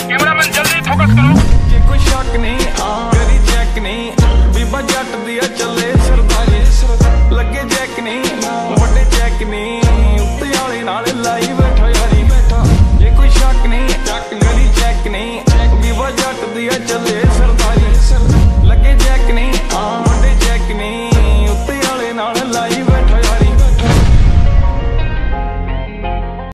Cameraman जल्दी focus करो। कोई शक नहीं करी चेक नहीं बीबा जट दिया चले